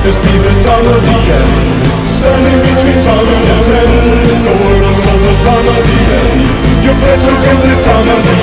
Just be the time of the end. Standing between time and its end. The world is called the time of the end. Your presence is the time of the